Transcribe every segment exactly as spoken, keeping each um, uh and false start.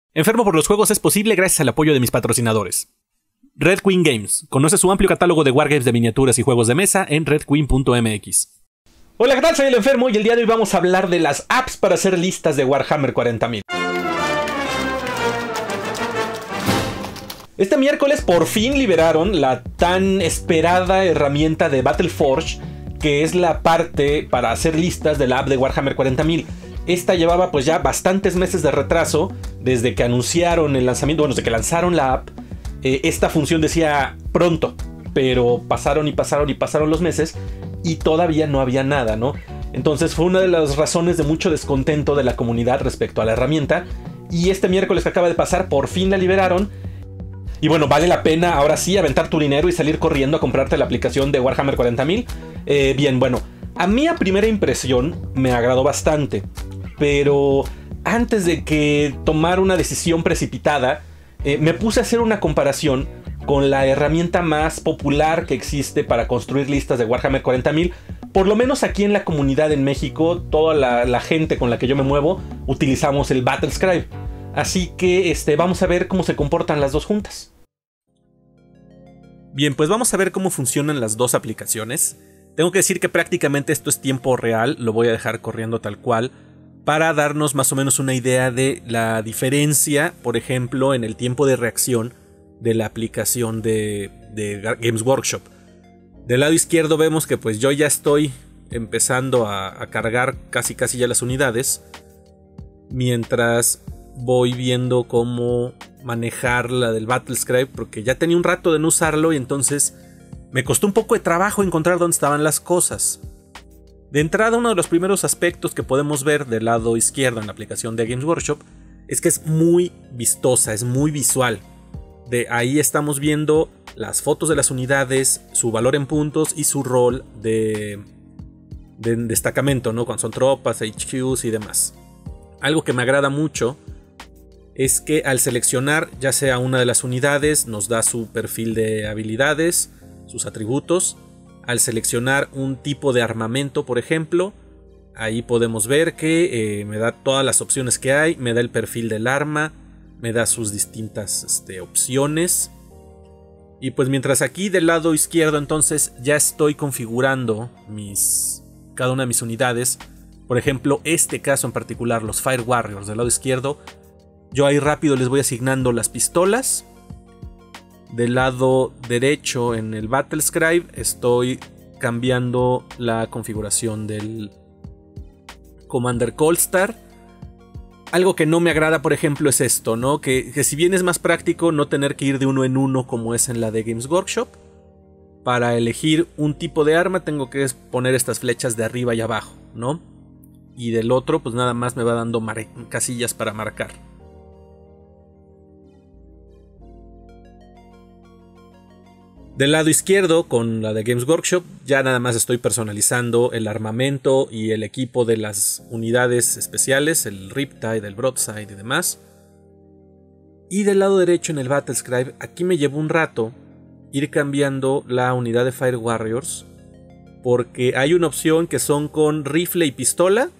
Enfermo por los juegos es posible gracias al apoyo de mis patrocinadores. Red Queen Games. Conoce su amplio catálogo de wargames de miniaturas y juegos de mesa en red queen punto m x. Hola, ¿qué tal? Soy el Enfermo y el día de hoy vamos a hablar de las apps para hacer listas de Warhammer cuarenta mil. Este miércoles por fin liberaron la tan esperada herramienta de Battleforge, que es la parte para hacer listas de la app de Warhammer cuarenta mil. Esta llevaba pues ya bastantes meses de retraso desde que anunciaron el lanzamiento, bueno, desde que lanzaron la app. Eh, esta función decía pronto, pero pasaron y pasaron y pasaron los meses y todavía no había nada, ¿no? Entonces fue una de las razones de mucho descontento de la comunidad respecto a la herramienta. Y este miércoles que acaba de pasar, por fin la liberaron. Y bueno, vale la pena ahora sí aventar tu dinero y salir corriendo a comprarte la aplicación de Warhammer cuarenta mil. Eh, bien, bueno, a mí a primera impresión me agradó bastante. Pero antes de que tomar una decisión precipitada, eh, me puse a hacer una comparación con la herramienta más popular que existe para construir listas de Warhammer cuarenta mil. Por lo menos aquí en la comunidad en México, toda la, la gente con la que yo me muevo, utilizamos el Battlescribe. Así que este, vamos a ver cómo se comportan las dos juntas. Bien, pues vamos a ver cómo funcionan las dos aplicaciones. Tengo que decir que prácticamente esto es tiempo real, lo voy a dejar corriendo tal cual, para darnos más o menos una idea de la diferencia, por ejemplo, en el tiempo de reacción de la aplicación de, de Games Workshop. Del lado izquierdo vemos que pues yo ya estoy empezando a, a cargar casi casi ya las unidades, mientras voy viendo cómo manejar la del Battlescribe, porque ya tenía un rato de no usarlo y entonces me costó un poco de trabajo encontrar dónde estaban las cosas. De entrada, uno de los primeros aspectos que podemos ver del lado izquierdo en la aplicación de Games Workshop es que es muy vistosa, es muy visual. De ahí estamos viendo las fotos de las unidades, su valor en puntos y su rol de, de destacamento, ¿no? Cuando son tropas, H Qs y demás. Algo que me agrada mucho es que al seleccionar ya sea una de las unidades nos da su perfil de habilidades, sus atributos. Al seleccionar un tipo de armamento, por ejemplo, ahí podemos ver que eh, me da todas las opciones que hay, me da el perfil del arma, me da sus distintas este, opciones. Y pues mientras aquí del lado izquierdo entonces ya estoy configurando mis, cada una de mis unidades. Por ejemplo, este caso en particular, los Fire Warriors del lado izquierdo, yo ahí rápido les voy asignando las pistolas. Del lado derecho en el Battlescribe estoy cambiando la configuración del Commander Coldstar. Algo que no me agrada, por ejemplo, es esto, ¿no? Que, que si bien es más práctico no tener que ir de uno en uno como es en la de Games Workshop, para elegir un tipo de arma tengo que poner estas flechas de arriba y abajo, ¿no? Y del otro pues nada más me va dando casillas para marcar. Del lado izquierdo, con la de Games Workshop, ya nada más estoy personalizando el armamento y el equipo de las unidades especiales, el Riptide, el Broadside y demás. Y del lado derecho en el Battlescribe, aquí me llevó un rato ir cambiando la unidad de Fire Warriors, porque hay una opción que son con rifle y pistola,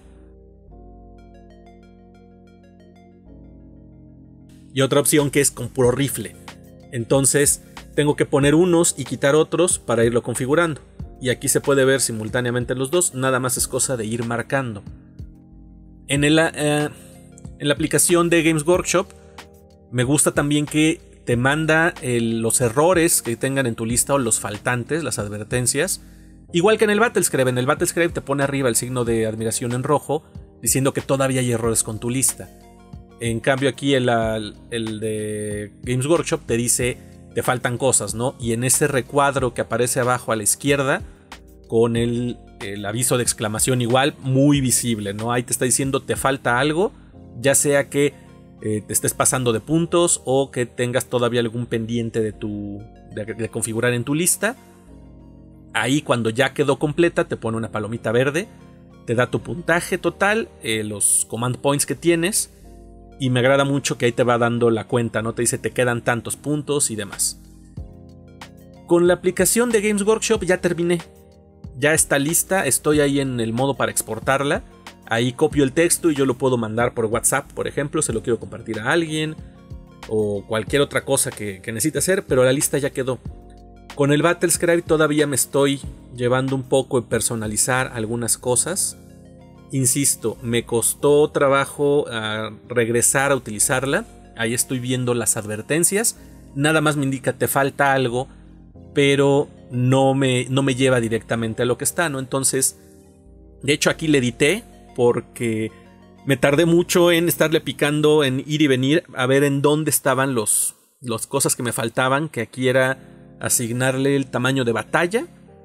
y otra opción que es con puro rifle. Entonces tengo que poner unos y quitar otros para irlo configurando. Y aquí se puede ver simultáneamente los dos. Nada más es cosa de ir marcando. En, el, eh, en la aplicación de Games Workshop me gusta también que te manda el, los errores que tengan en tu lista o los faltantes, las advertencias. Igual que en el Battlescribe. En el Battlescribe te pone arriba el signo de admiración en rojo diciendo que todavía hay errores con tu lista. En cambio aquí el, el de Games Workshop te dice te faltan cosas, ¿no? Y en ese recuadro que aparece abajo a la izquierda, con el, el aviso de exclamación igual, muy visible, ¿no? Ahí te está diciendo te falta algo, ya sea que eh, te estés pasando de puntos o que tengas todavía algún pendiente de, tu, de, de configurar en tu lista. Ahí cuando ya quedó completa te pone una palomita verde, te da tu puntaje total, eh, los command points que tienes. Y me agrada mucho que ahí te va dando la cuenta, ¿no? Te dice te quedan tantos puntos y demás. Con la aplicación de Games Workshop ya terminé. Ya está lista, estoy ahí en el modo para exportarla. Ahí copio el texto y yo lo puedo mandar por WhatsApp, por ejemplo, se lo quiero compartir a alguien o cualquier otra cosa que, que necesite hacer, pero la lista ya quedó. Con el Battlescribe todavía me estoy llevando un poco en personalizar algunas cosas. Insisto, me costó trabajo uh, regresar a utilizarla. Ahí estoy viendo las advertencias. Nada más me indica te falta algo, pero no me, no me lleva directamente a lo que está, ¿no? Entonces, de hecho aquí le edité porque me tardé mucho en estarle picando, en ir y venir, a ver en dónde estaban los, los cosas que me faltaban, que aquí era asignarle el tamaño de batalla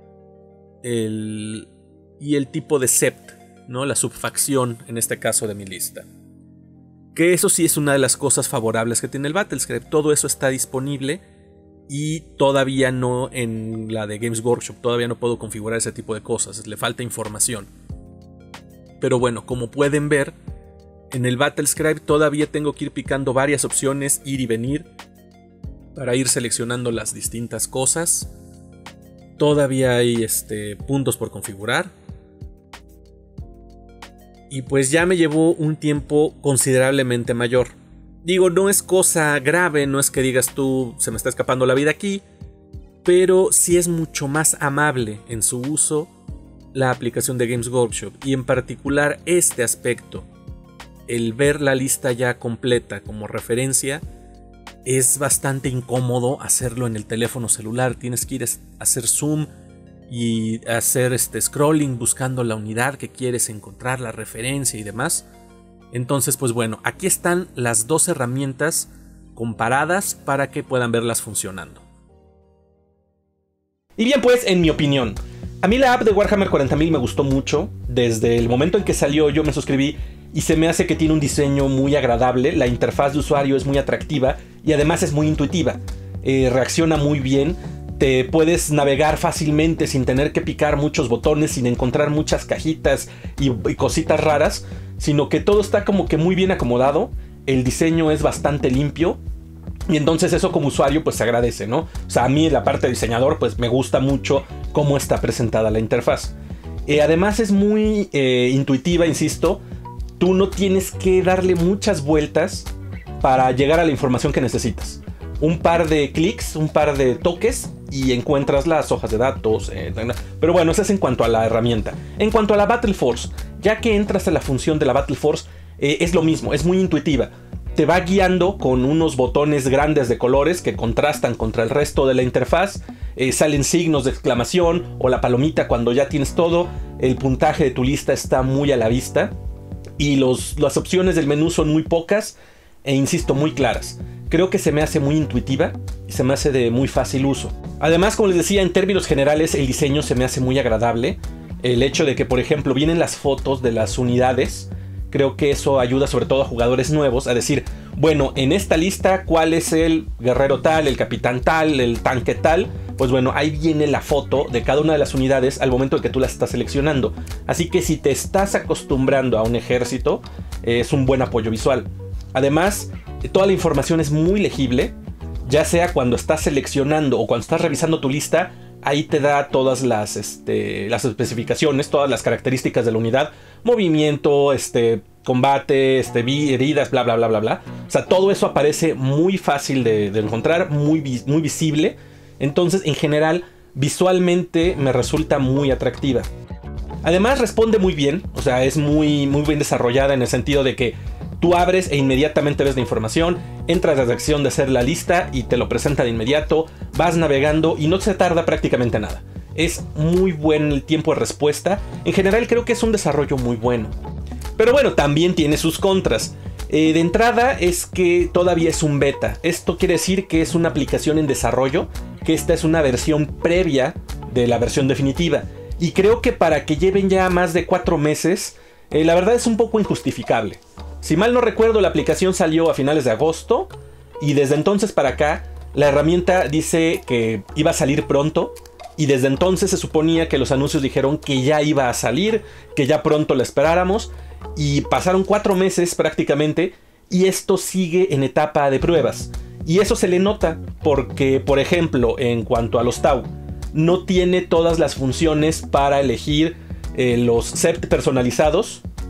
el, y el tipo de sept, ¿no? La subfacción en este caso de mi lista. Que eso sí es una de las cosas favorables que tiene el Battlescribe. Todo eso está disponible y todavía no en la de Games Workshop. Todavía no puedo configurar ese tipo de cosas. Le falta información. Pero bueno, como pueden ver, en el Battlescribe todavía tengo que ir picando varias opciones, ir y venir, para ir seleccionando las distintas cosas. Todavía hay este, puntos por configurar. Y pues ya me llevó un tiempo considerablemente mayor. Digo, no es cosa grave, no es que digas tú se me está escapando la vida aquí, pero sí es mucho más amable en su uso la aplicación de Games Workshop, y en particular este aspecto, el ver la lista ya completa como referencia. Es bastante incómodo hacerlo en el teléfono celular, tienes que ir a hacer zoom y hacer este scrolling buscando la unidad que quieres encontrar, la referencia y demás. Entonces pues bueno, aquí están las dos herramientas comparadas para que puedan verlas funcionando. Y bien, pues en mi opinión, a mí la app de Warhammer cuarenta mil me gustó mucho. Desde el momento en que salió yo me suscribí y se me hace que tiene un diseño muy agradable. La interfaz de usuario es muy atractiva y además es muy intuitiva, eh, reacciona muy bien. Te puedes navegar fácilmente sin tener que picar muchos botones, sin encontrar muchas cajitas y, y cositas raras, sino que todo está como que muy bien acomodado. El diseño es bastante limpio y entonces eso como usuario pues se agradece, ¿no? O sea, a mí la parte de diseñador pues me gusta mucho cómo está presentada la interfaz. Eh, además es muy eh, intuitiva, insisto. Tú no tienes que darle muchas vueltas para llegar a la información que necesitas. Un par de clics, un par de toques y encuentras las hojas de datos. Eh, pero bueno, eso es en cuanto a la herramienta. En cuanto a la Battle Force, ya que entras a la función de la Battle Force, eh, es lo mismo, es muy intuitiva. Te va guiando con unos botones grandes de colores que contrastan contra el resto de la interfaz. Eh, salen signos de exclamación o la palomita cuando ya tienes todo. El puntaje de tu lista está muy a la vista. Y los, las opciones del menú son muy pocas e insisto, muy claras. Creo que se me hace muy intuitiva y se me hace de muy fácil uso. Además, como les decía, en términos generales el diseño se me hace muy agradable. El hecho de que, por ejemplo, vienen las fotos de las unidades, creo que eso ayuda sobre todo a jugadores nuevos a decir, bueno, en esta lista, ¿cuál es el guerrero tal, el capitán tal, el tanque tal? Pues bueno, ahí viene la foto de cada una de las unidades al momento en que tú las estás seleccionando. Así que si te estás acostumbrando a un ejército, es un buen apoyo visual. Además, toda la información es muy legible, ya sea cuando estás seleccionando o cuando estás revisando tu lista. Ahí te da todas las, este, las especificaciones, todas las características de la unidad, movimiento, este, combate, este, heridas, bla, bla, bla, bla, bla. O sea, todo eso aparece muy fácil de, de encontrar, muy, muy visible. Entonces, en general, visualmente me resulta muy atractiva. Además, responde muy bien, o sea, es muy, muy bien desarrollada en el sentido de que tú abres e inmediatamente ves la información, entras a la sección de hacer la lista y te lo presenta de inmediato, vas navegando y no se tarda prácticamente nada. Es muy buen el tiempo de respuesta, en general creo que es un desarrollo muy bueno. Pero bueno, también tiene sus contras. Eh, de entrada es que todavía es un beta, esto quiere decir que es una aplicación en desarrollo, que esta es una versión previa de la versión definitiva. Y creo que para que lleven ya más de cuatro meses, eh, la verdad es un poco injustificable. Si mal no recuerdo, la aplicación salió a finales de agosto y desde entonces para acá la herramienta dice que iba a salir pronto y desde entonces se suponía que los anuncios dijeron que ya iba a salir, que ya pronto la esperáramos y pasaron cuatro meses prácticamente y esto sigue en etapa de pruebas. Y eso se le nota porque, por ejemplo, en cuanto a los Tau, no tiene todas las funciones para elegir eh, los sept personalizados.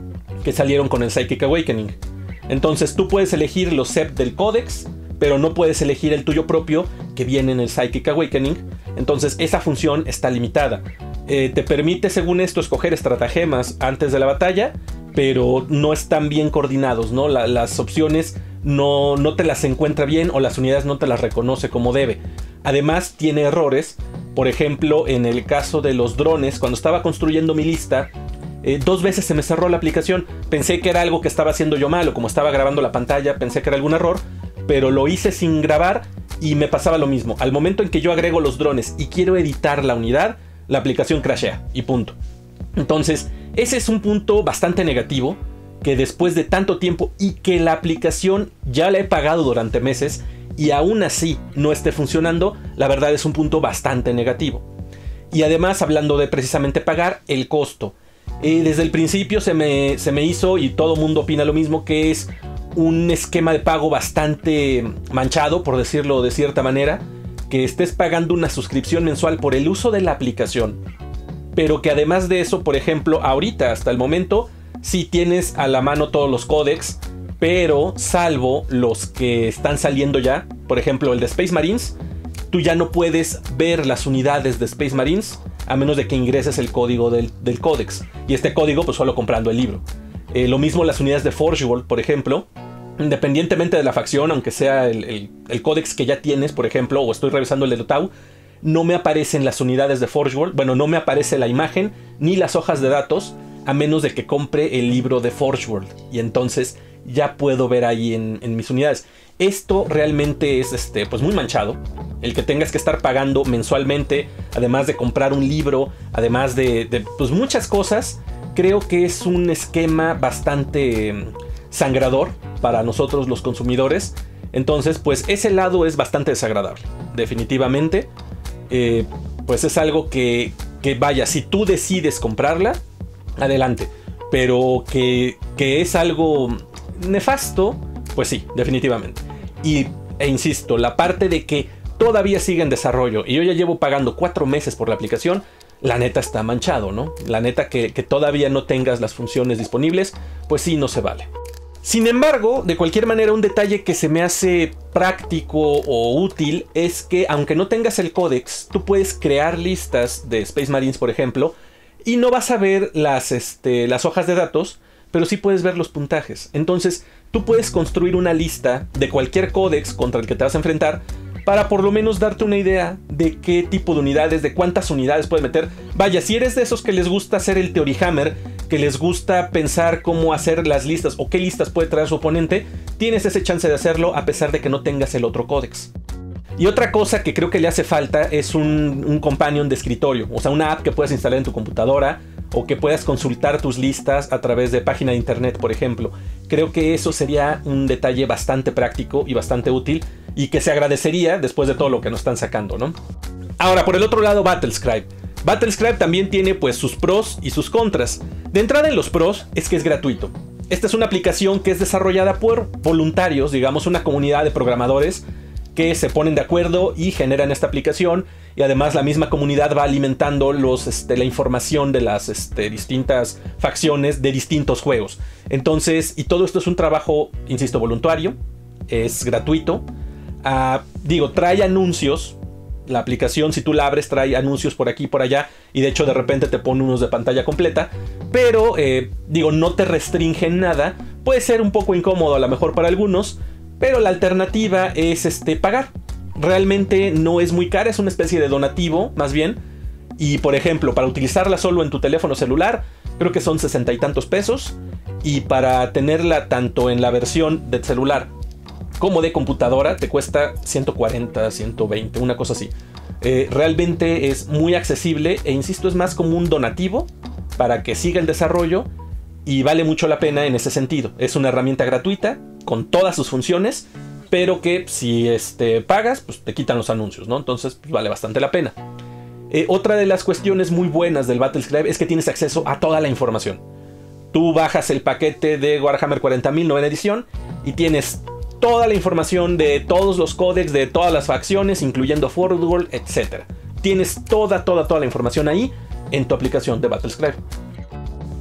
que salieron con el Psychic Awakening. Entonces tú puedes elegir los S E P del códex, pero no puedes elegir el tuyo propio que viene en el Psychic Awakening. Entonces esa función está limitada. Eh, te permite, según esto, escoger estratagemas antes de la batalla, pero no están bien coordinados, ¿no? La, las opciones no, no te las encuentra bien, o las unidades no te las reconoce como debe. Además tiene errores. Por ejemplo, en el caso de los drones, cuando estaba construyendo mi lista, eh, dos veces se me cerró la aplicación. Pensé que era algo que estaba haciendo yo mal, o como estaba grabando la pantalla, pensé que era algún error, pero lo hice sin grabar y me pasaba lo mismo. Al momento en que yo agrego los drones y quiero editar la unidad, la aplicación crashea y punto. Entonces, ese es un punto bastante negativo, que después de tanto tiempo y que la aplicación ya la he pagado durante meses y aún así no esté funcionando, la verdad es un punto bastante negativo. Y además, hablando de precisamente pagar, el costo. Eh, desde el principio se me, se me hizo, y todo mundo opina lo mismo, que es un esquema de pago bastante manchado, por decirlo de cierta manera, que estés pagando una suscripción mensual por el uso de la aplicación, pero que además de eso, por ejemplo, ahorita, hasta el momento, sí tienes a la mano todos los códex, pero salvo los que están saliendo ya, por ejemplo el de Space Marines, tú ya no puedes ver las unidades de Space Marines a menos de que ingreses el código del, del códex, y este código pues solo comprando el libro. Eh, lo mismo las unidades de Forge World, por ejemplo, independientemente de la facción, aunque sea el, el, el códex que ya tienes, por ejemplo, o estoy revisando el de Dotau, no me aparecen las unidades de Forge World, bueno, no me aparece la imagen ni las hojas de datos, a menos de que compre el libro de Forge World, y entonces ya puedo ver ahí en, en mis unidades. Esto realmente es este, pues muy manchado, el que tengas que estar pagando mensualmente, además de comprar un libro, además de, de pues muchas cosas. Creo que es un esquema bastante sangrador para nosotros los consumidores. Entonces, pues ese lado es bastante desagradable, definitivamente. Eh, pues es algo que, que vaya, si tú decides comprarla, adelante. Pero que, que es algo nefasto, pues sí, definitivamente. Y, e insisto, la parte de que todavía sigue en desarrollo y yo ya llevo pagando cuatro meses por la aplicación, la neta está manchado, ¿no? La neta que, que todavía no tengas las funciones disponibles, pues sí, no se vale. Sin embargo, de cualquier manera, un detalle que se me hace práctico o útil es que, aunque no tengas el códex, tú puedes crear listas de Space Marines, por ejemplo, y no vas a ver las, este, las hojas de datos, pero sí puedes ver los puntajes. Entonces, tú puedes construir una lista de cualquier códex contra el que te vas a enfrentar, para por lo menos darte una idea de qué tipo de unidades, de cuántas unidades puedes meter. Vaya, si eres de esos que les gusta hacer el Theory Hammer, que les gusta pensar cómo hacer las listas o qué listas puede traer su oponente, tienes ese chance de hacerlo a pesar de que no tengas el otro códex. Y otra cosa que creo que le hace falta es un, un companion de escritorio, o sea, una app que puedas instalar en tu computadora o que puedas consultar tus listas a través de página de internet, por ejemplo. Creo que eso sería un detalle bastante práctico y bastante útil y que se agradecería después de todo lo que nos están sacando, ¿no? Ahora, por el otro lado, Battlescribe. Battlescribe también tiene pues sus pros y sus contras. De entrada, en los pros es que es gratuito. Esta es una aplicación que es desarrollada por voluntarios, digamos una comunidad de programadores que se ponen de acuerdo y generan esta aplicación, y además la misma comunidad va alimentando los, este, la información de las este, distintas facciones de distintos juegos. Entonces, y todo esto es un trabajo, insisto, voluntario, es gratuito. Uh, digo, trae anuncios. La aplicación, si tú la abres, trae anuncios por aquí y por allá, y de hecho de repente te pone unos de pantalla completa, pero eh, digo, no te restringe nada. Puede ser un poco incómodo a lo mejor para algunos, pero la alternativa es este, pagar. Realmente no es muy cara, es una especie de donativo más bien. Y por ejemplo, para utilizarla solo en tu teléfono celular, creo que son sesenta y tantos pesos, y para tenerla tanto en la versión de celular como de computadora te cuesta ciento cuarenta, ciento veinte, una cosa así. Eh, realmente es muy accesible e insisto, es más como un donativo para que siga el desarrollo, y vale mucho la pena en ese sentido. Es una herramienta gratuita con todas sus funciones, pero que si este, pagas, pues te quitan los anuncios, ¿no? Entonces pues, vale bastante la pena. Eh, otra de las cuestiones muy buenas del Battlescribe es que tienes acceso a toda la información. Tú bajas el paquete de Warhammer cuarenta mil novena edición y tienes toda la información de todos los códex, de todas las facciones, incluyendo Forge World, etcétera. Tienes toda, toda, toda la información ahí en tu aplicación de Battlescribe.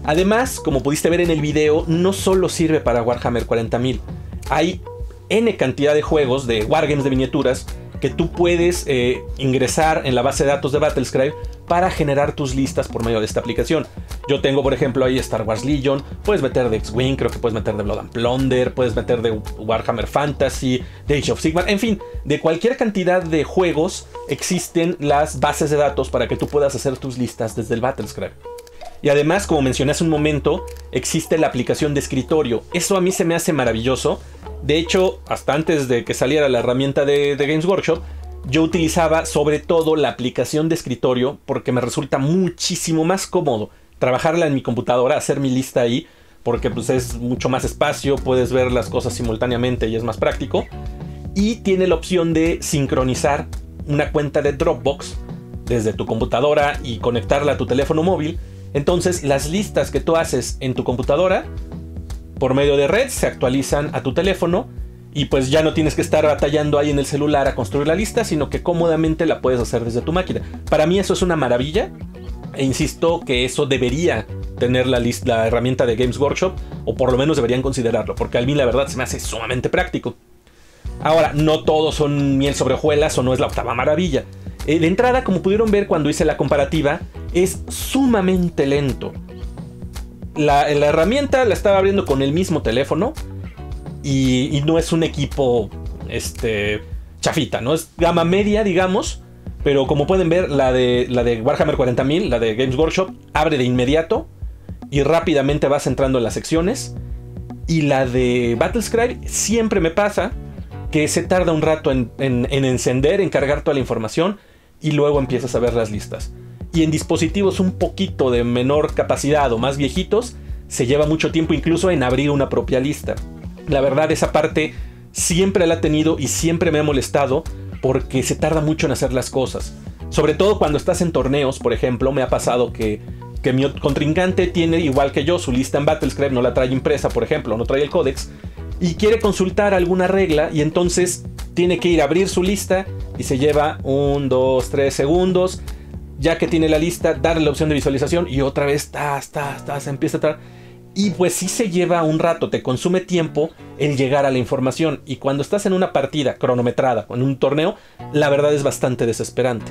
Además, como pudiste ver en el video, no solo sirve para Warhammer cuarenta mil. Hay N cantidad de juegos, de wargames de miniaturas, que tú puedes eh, ingresar en la base de datos de Battlescribe para generar tus listas por medio de esta aplicación. Yo tengo, por ejemplo, ahí Star Wars Legion, puedes meter de X-Wing, creo que puedes meter de Blood and Plunder, puedes meter de Warhammer Fantasy, de Age of Sigmar, en fin, de cualquier cantidad de juegos existen las bases de datos para que tú puedas hacer tus listas desde el Battlescribe. Y además, como mencioné hace un momento, existe la aplicación de escritorio. Eso a mí se me hace maravilloso. De hecho, hasta antes de que saliera la herramienta de, de Games Workshop, yo utilizaba sobre todo la aplicación de escritorio porque me resulta muchísimo más cómodo trabajarla en mi computadora, hacer mi lista ahí, porque pues es mucho más espacio, puedes ver las cosas simultáneamente y es más práctico. Y tiene la opción de sincronizar una cuenta de Dropbox desde tu computadora y conectarla a tu teléfono móvil. Entonces las listas que tú haces en tu computadora por medio de red se actualizan a tu teléfono y pues ya no tienes que estar batallando ahí en el celular a construir la lista, sino que cómodamente la puedes hacer desde tu máquina. Para mí eso es una maravilla e insisto que eso debería tener la, lista, la herramienta de Games Workshop, o por lo menos deberían considerarlo, porque a mí la verdad se me hace sumamente práctico. Ahora, no todos son miel sobre hojuelas o no es la octava maravilla. Eh, de entrada, como pudieron ver cuando hice la comparativa, es sumamente lento. La, la herramienta la estaba abriendo con el mismo teléfono y, y no es un equipo este, chafita, ¿no? Es gama media, digamos, pero como pueden ver, la de, la de Warhammer cuarenta mil, la de Games Workshop, abre de inmediato y rápidamente vas entrando en las secciones. Y la de Battlescribe siempre me pasa que se tarda un rato en, en, en encender, en cargar toda la información y luego empiezas a ver las listas. Y en dispositivos un poquito de menor capacidad o más viejitos, se lleva mucho tiempo incluso en abrir una propia lista. La verdad, esa parte siempre la he tenido y siempre me ha molestado porque se tarda mucho en hacer las cosas. Sobre todo cuando estás en torneos, por ejemplo, me ha pasado que, que mi contrincante tiene, igual que yo, su lista en Battlescribe, no la trae impresa, por ejemplo, no trae el códex, y quiere consultar alguna regla y entonces tiene que ir a abrir su lista y se lleva un, dos, tres segundos. Ya que tiene la lista, darle la opción de visualización y otra vez ta, ta, ta, se empieza a tratar. Y pues sí se lleva un rato, te consume tiempo el llegar a la información. Y cuando estás en una partida cronometrada o en un torneo, la verdad es bastante desesperante.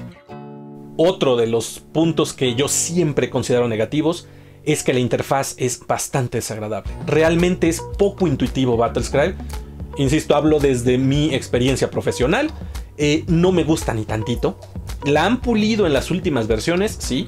Otro de los puntos que yo siempre considero negativos es que la interfaz es bastante desagradable. Realmente es poco intuitivo Battlescribe. Insisto, hablo desde mi experiencia profesional. Eh, no me gusta ni tantito. La han pulido en las últimas versiones, sí,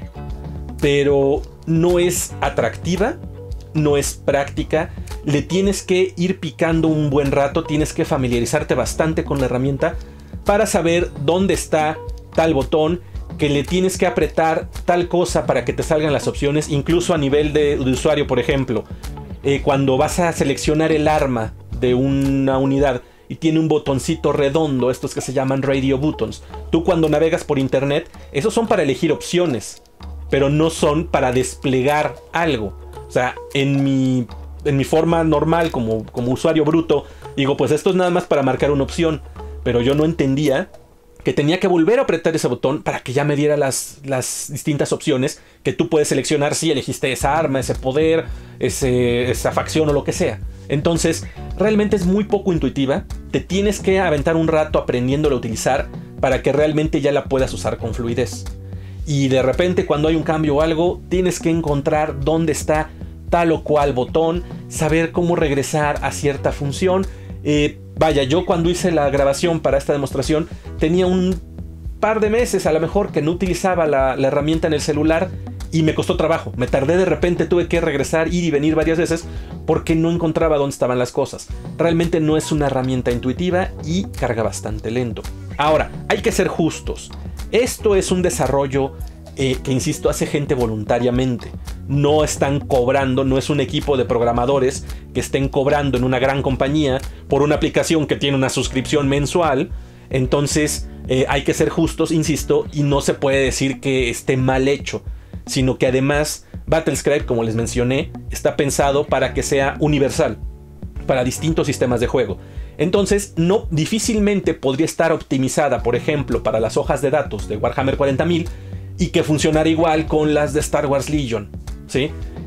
pero no es atractiva, no es práctica. Le tienes que ir picando un buen rato, tienes que familiarizarte bastante con la herramienta para saber dónde está tal botón, que le tienes que apretar tal cosa para que te salgan las opciones, incluso a nivel de, de usuario, por ejemplo, eh, cuando vas a seleccionar el arma de una unidad y tiene un botoncito redondo, estos que se llaman radio buttons. Tú cuando navegas por internet, esos son para elegir opciones, pero no son para desplegar algo. O sea, en mi, en mi forma normal, como, como usuario bruto, digo, pues esto es nada más para marcar una opción, pero yo no entendía que tenía que volver a apretar ese botón para que ya me diera las, las distintas opciones que tú puedes seleccionar si elegiste esa arma, ese poder, ese, esa facción o lo que sea. Entonces, realmente es muy poco intuitiva. Te tienes que aventar un rato aprendiéndola a utilizar para que realmente ya la puedas usar con fluidez. Y de repente, cuando hay un cambio o algo, tienes que encontrar dónde está tal o cual botón, saber cómo regresar a cierta función. Eh, vaya, yo cuando hice la grabación para esta demostración, tenía un par de meses a lo mejor que no utilizaba la, la herramienta en el celular. Y me costó trabajo, me tardé, de repente tuve que regresar, ir y venir varias veces porque no encontraba dónde estaban las cosas. Realmente no es una herramienta intuitiva y carga bastante lento. Ahora, hay que ser justos. Esto es un desarrollo eh, que, insisto, hace gente voluntariamente. No están cobrando, no es un equipo de programadores que estén cobrando en una gran compañía por una aplicación que tiene una suscripción mensual. Entonces, eh, hay que ser justos, insisto, y no se puede decir que esté mal hecho, sino que además Battlescribe, como les mencioné, está pensado para que sea universal para distintos sistemas de juego. Entonces, no difícilmente podría estar optimizada, por ejemplo, para las hojas de datos de Warhammer cuarenta mil y que funcionara igual con las de Star Wars Legion, ¿sí?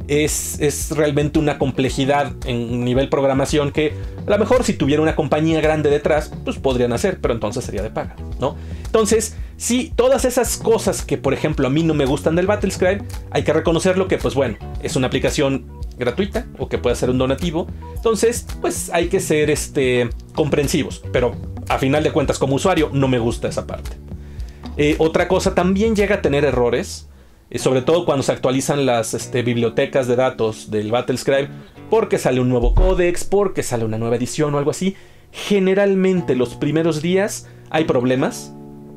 Es, es realmente una complejidad en nivel programación que a lo mejor si tuviera una compañía grande detrás, pues podrían hacer, pero entonces sería de paga, ¿no? Entonces, sí, todas esas cosas que, por ejemplo, a mí no me gustan del Battlescribe, hay que reconocerlo que, pues bueno, es una aplicación gratuita o que puede ser un donativo. Entonces, pues hay que ser este, comprensivos, pero a final de cuentas, como usuario, no me gusta esa parte. Eh, otra cosa, también llega a tener errores. Sobre todo cuando se actualizan las este, bibliotecas de datos del Battlescribe, porque sale un nuevo códex, porque sale una nueva edición o algo así. Generalmente los primeros días hay problemas.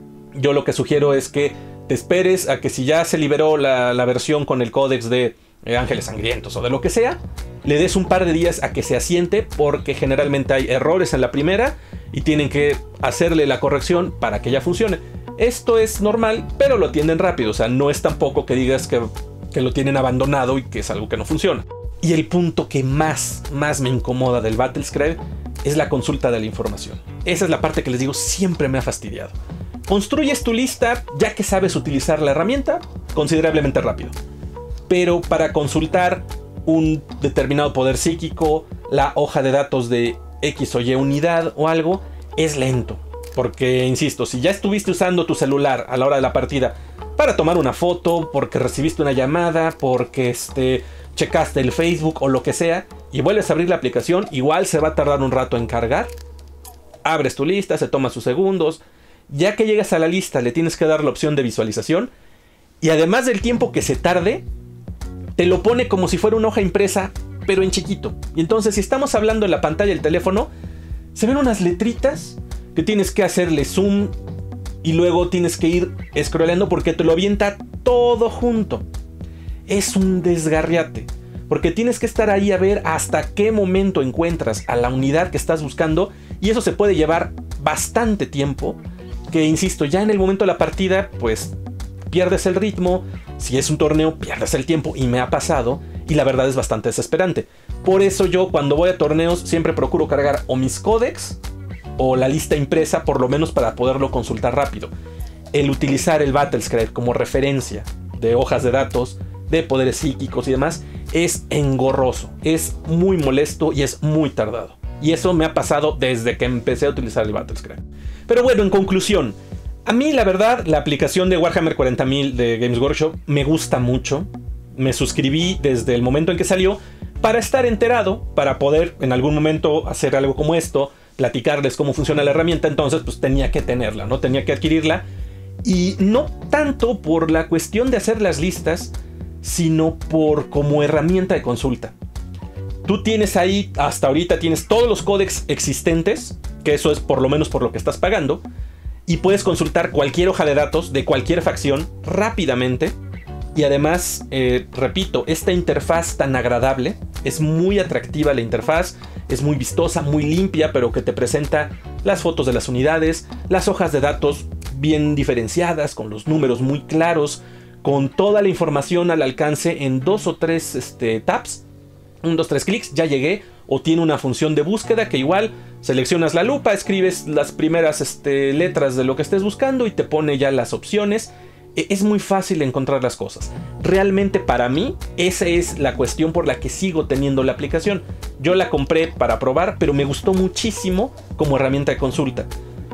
Yo lo que sugiero es que te esperes a que si ya se liberó la, la versión con el códex de eh, Ángeles Sangrientos o de lo que sea, le des un par de días a que se asiente, porque generalmente hay errores en la primera y tienen que hacerle la corrección para que ya funcione. Esto es normal, pero lo atienden rápido. O sea, no es tampoco que digas que, que lo tienen abandonado y que es algo que no funciona. Y el punto que más, más me incomoda del Battlescribe es la consulta de la información. Esa es la parte que les digo siempre me ha fastidiado. Construyes tu lista ya que sabes utilizar la herramienta considerablemente rápido. Pero para consultar un determinado poder psíquico, la hoja de datos de X o Y unidad o algo, es lento. Porque, insisto, si ya estuviste usando tu celular a la hora de la partida para tomar una foto, porque recibiste una llamada, porque este, checaste el Facebook o lo que sea, y vuelves a abrir la aplicación, igual se va a tardar un rato en cargar. Abres tu lista, se toma sus segundos. Ya que llegas a la lista, le tienes que dar la opción de visualización. Y además del tiempo que se tarde, te lo pone como si fuera una hoja impresa, pero en chiquito. Y entonces, si estamos hablando en la pantalla del teléfono, se ven unas letritas que tienes que hacerle zoom y luego tienes que ir scrolleando porque te lo avienta todo junto. Es un desgarriate, porque tienes que estar ahí a ver hasta qué momento encuentras a la unidad que estás buscando, y eso se puede llevar bastante tiempo, que insisto, ya en el momento de la partida pues pierdes el ritmo. Si es un torneo, pierdes el tiempo, y me ha pasado, y la verdad es bastante desesperante. Por eso yo, cuando voy a torneos, siempre procuro cargar o mis códex o la lista impresa, por lo menos para poderlo consultar rápido. El utilizar el Battlescribe como referencia de hojas de datos, de poderes psíquicos y demás, es engorroso, es muy molesto y es muy tardado. Y eso me ha pasado desde que empecé a utilizar el Battlescribe. Pero bueno, en conclusión, a mí la verdad la aplicación de Warhammer cuarenta mil de Games Workshop me gusta mucho. Me suscribí desde el momento en que salió para estar enterado, para poder en algún momento hacer algo como esto, platicarles cómo funciona la herramienta. Entonces pues tenía que tenerla, ¿no? Tenía que adquirirla. Y no tanto por la cuestión de hacer las listas, sino por como herramienta de consulta. Tú tienes ahí, hasta ahorita tienes todos los códex existentes, que eso es por lo menos por lo que estás pagando, y puedes consultar cualquier hoja de datos de cualquier facción rápidamente. Y además, eh, repito, esta interfaz tan agradable, es muy atractiva la interfaz, es muy vistosa, muy limpia, pero que te presenta las fotos de las unidades, las hojas de datos bien diferenciadas, con los números muy claros, con toda la información al alcance en dos o tres este, tabs, un, dos, tres clics, ya llegué. O tiene una función de búsqueda que igual seleccionas la lupa, escribes las primeras este, letras de lo que estés buscando y te pone ya las opciones. Es muy fácil encontrar las cosas. Realmente para mí esa es la cuestión por la que sigo teniendo la aplicación. Yo la compré para probar, pero me gustó muchísimo como herramienta de consulta.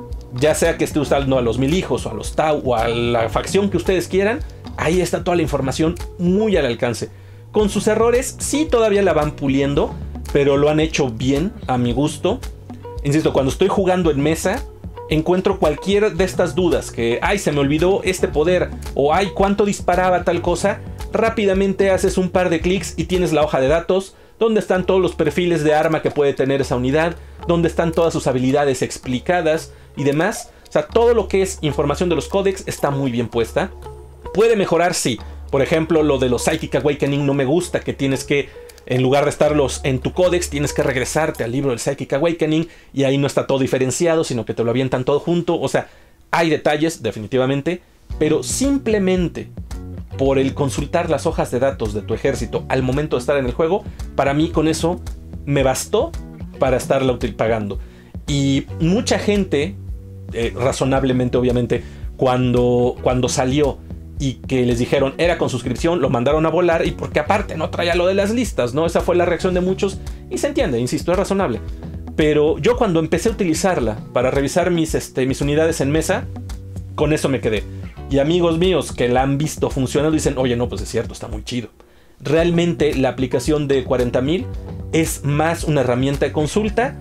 Ya sea que esté usando a los mil hijos o a los Tau o a la facción que ustedes quieran, ahí está toda la información muy al alcance. Con sus errores sí todavía la van puliendo, pero lo han hecho bien a mi gusto. Insisto, cuando estoy jugando en mesa, encuentro cualquier de estas dudas, que ay, se me olvidó este poder, o ay, cuánto disparaba tal cosa. Rápidamente haces un par de clics y tienes la hoja de datos, donde están todos los perfiles de arma que puede tener esa unidad, donde están todas sus habilidades explicadas y demás. O sea, todo lo que es información de los códex está muy bien puesta. Puede mejorar, sí. Por ejemplo, lo de los Psychic Awakening no me gusta, que tienes que, en lugar de estarlos en tu códex, tienes que regresarte al libro del Psychic Awakening, y ahí no está todo diferenciado, sino que te lo avientan todo junto. O sea, hay detalles, definitivamente, pero simplemente por el consultar las hojas de datos de tu ejército al momento de estar en el juego, para mí con eso me bastó para estarla útil pagando. Y mucha gente, eh, razonablemente obviamente, cuando, cuando salió y que les dijeron era con suscripción, lo mandaron a volar y porque aparte no traía lo de las listas, ¿no? Esa fue la reacción de muchos y se entiende, insisto, es razonable. Pero yo cuando empecé a utilizarla para revisar mis, este, mis unidades en mesa, con eso me quedé. Y amigos míos que la han visto funcionando dicen, oye, no, pues es cierto, está muy chido. Realmente la aplicación de cuarenta mil es más una herramienta de consulta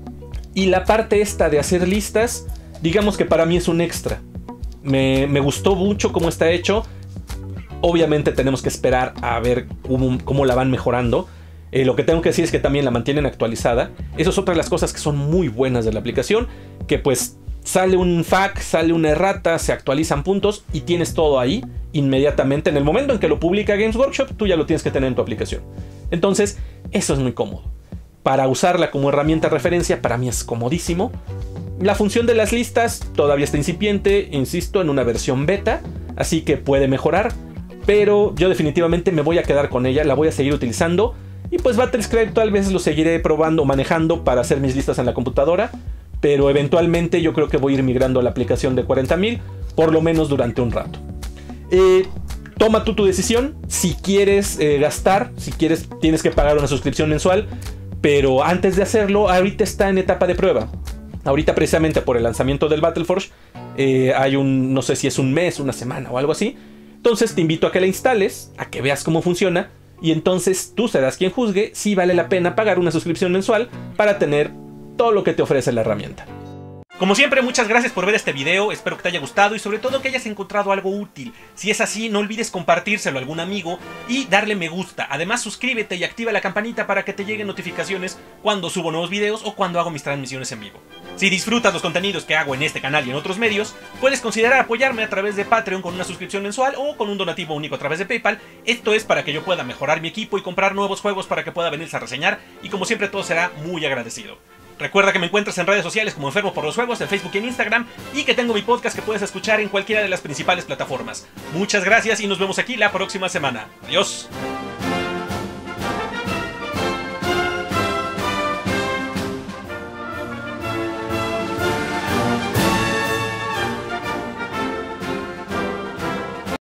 y la parte esta de hacer listas, digamos que para mí es un extra. Me, me gustó mucho cómo está hecho. Obviamente tenemos que esperar a ver cómo, cómo la van mejorando. Eh, lo que tengo que decir es que también la mantienen actualizada. Eso es otra de las cosas que son muy buenas de la aplicación. Que pues sale un F A Q, sale una errata, se actualizan puntos y tienes todo ahí inmediatamente. En el momento en que lo publica Games Workshop, tú ya lo tienes que tener en tu aplicación. Entonces, eso es muy cómodo. Para usarla como herramienta de referencia, para mí es comodísimo. La función de las listas todavía está incipiente, insisto, en una versión beta, así que puede mejorar, pero yo definitivamente me voy a quedar con ella, la voy a seguir utilizando, y pues Battlescribe tal vez lo seguiré probando, manejando para hacer mis listas en la computadora, pero eventualmente yo creo que voy a ir migrando a la aplicación de cuarenta mil, por lo menos durante un rato. Eh, toma tú tu decisión, si quieres eh, gastar, si quieres tienes que pagar una suscripción mensual, pero antes de hacerlo, ahorita está en etapa de prueba. Ahorita precisamente por el lanzamiento del Battleforge eh, hay un, no sé si es un mes, una semana o algo así. Entonces te invito a que la instales, a que veas cómo funciona y entonces tú serás quien juzgue si vale la pena pagar una suscripción mensual para tener todo lo que te ofrece la herramienta. Como siempre, muchas gracias por ver este video, espero que te haya gustado y sobre todo que hayas encontrado algo útil. Si es así, no olvides compartírselo a algún amigo y darle me gusta. Además, suscríbete y activa la campanita para que te lleguen notificaciones cuando subo nuevos videos o cuando hago mis transmisiones en vivo. Si disfrutas los contenidos que hago en este canal y en otros medios, puedes considerar apoyarme a través de Patreon con una suscripción mensual o con un donativo único a través de PayPal. Esto es para que yo pueda mejorar mi equipo y comprar nuevos juegos para que pueda venirse a reseñar y como siempre todo será muy agradecido. Recuerda que me encuentras en redes sociales como Enfermo por los Juegos, en Facebook y en Instagram, y que tengo mi podcast que puedes escuchar en cualquiera de las principales plataformas. Muchas gracias y nos vemos aquí la próxima semana. Adiós.